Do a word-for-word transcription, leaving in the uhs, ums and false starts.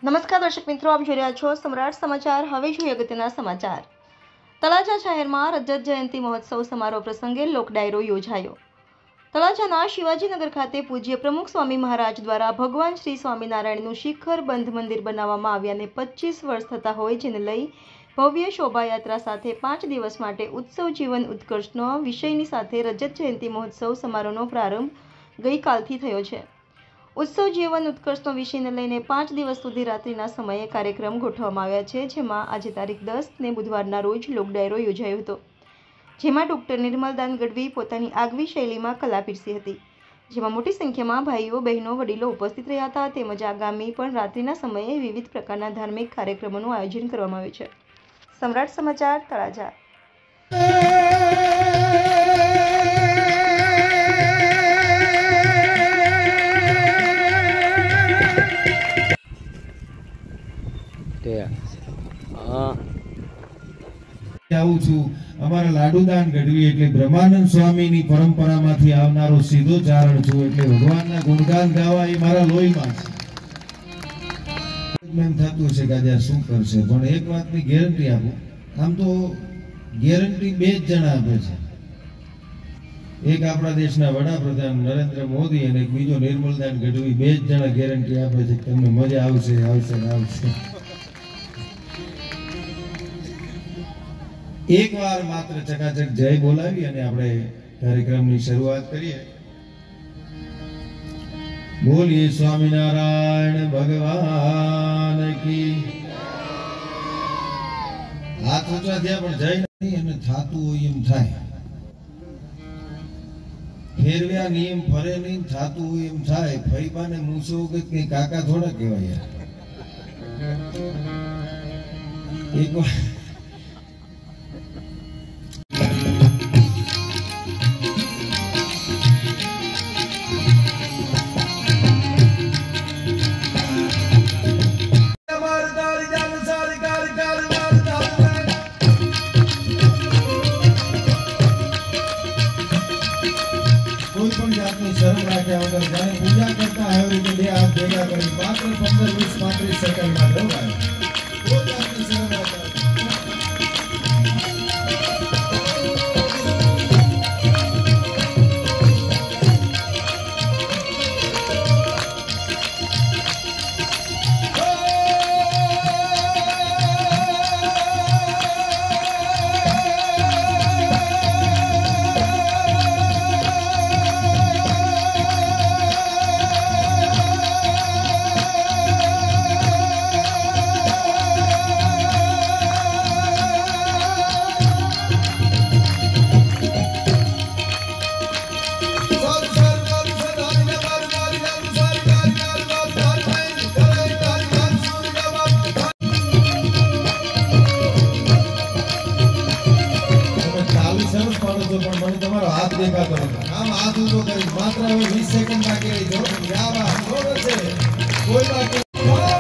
નમસ્કાર દર્શક મિત્રો, આપ જોઈ રહ્યા છો સમ્રાટ સમાચાર। હવે જોઈએ અગત્યના સમાચાર। તળાજા શહેરમાં રજત જયંતિ મહોત્સવ સમારોહ પ્રસંગે લોક ડાયરો યોજાયો। તળાજાના શિવાજીનગર ખાતે પૂજ્ય પ્રમુખ સ્વામી મહારાજ દ્વારા ભગવાન શ્રી સ્વામિનારાયણનું શિખર બંધ મંદિર બનાવવામાં આવ્યાને પચીસ વર્ષ થતા હોય, જેને લઈ ભવ્ય શોભાયાત્રા સાથે પાંચ દિવસ માટે ઉત્સવ જીવન ઉત્કર્ષનો વિષયની સાથે રજત જયંતિ મહોત્સવ સમારોહનો પ્રારંભ ગઈકાલથી થયો છે। ઉત્સવ જીવન ઉત્કર્ષનો વિષયને લઈને પાંચ દિવસ સુધી રાત્રિના સમયે કાર્યક્રમ ગોઠવવામાં આવ્યા છે, જેમાં આજે તારીખ દસ ને બુધવારના રોજ લોક ડાયરો યોજાયો હતો, જેમાં ડોક્ટર નિર્મલદાન ગઢવી પોતાની આગવી શૈલીમાં કલા પીરસી હતી, જેમાં મોટી સંખ્યામાં ભાઈઓ બહેનો વડીલો ઉપસ્થિત રહ્યા હતા। તેમજ આગામી પણ રાત્રિના સમયે વિવિધ પ્રકારના ધાર્મિક કાર્યક્રમોનું આયોજન કરવામાં આવ્યું છે। સમ્રાટ સમાચાર, તળાજા। આવું છું અમારા લાડુદાન ગઢવી એટલે બ્રહ્માનંદ સ્વામીની પરંપરામાંથી આવનારો સીધો ચારણ છું, એટલે ભગવાનના ગુણગાન ગાવા એ મારા લોહીમાં છે। એમ થતું હશે કે આજે શું કરશે, પણ એક વાતની ગેરંટી આપું, આમ તો ગેરંટી બે જ જણા આપે છે, એક આપણા દેશના વડાપ્રધાન નરેન્દ્ર મોદી અને એક બીજો નિર્મલદાન ગઢવી, બે જ જણા ગેરંટી આપે છે કે તમને મજા આવશે આવશે ને આવશે। एक बार मात्र चकाचक जय बोलावी અને આપણે કાર્યક્રમની શરૂઆત કરીએ। બોલીએ સ્વામિનારાયણ ભગવાન કી। હાથ ઊંચા થયા પણ જય નહીં, અને થાતું હોય એમ થાય, ફેરવ્યા નિયમ ફરે નહીં, થાતું હોય એમ થાય। ફઈબાને મૂછો કે કઈ કાકા થોડા કહેવાય યાર। એક વાર शर्म राख्या वगर जाने पूजा करता है और બે હાથ ભેગા કરી માત્ર પંદર વીસ પાંત્રીસ સેકન્ડમાં ઢોકાય। કોઈ જાતની શરમ રાખતા हाथ देखा तो हम हाथ ऊंचो करी मात्र वीस सेकंड बाकी रही जो कोई बात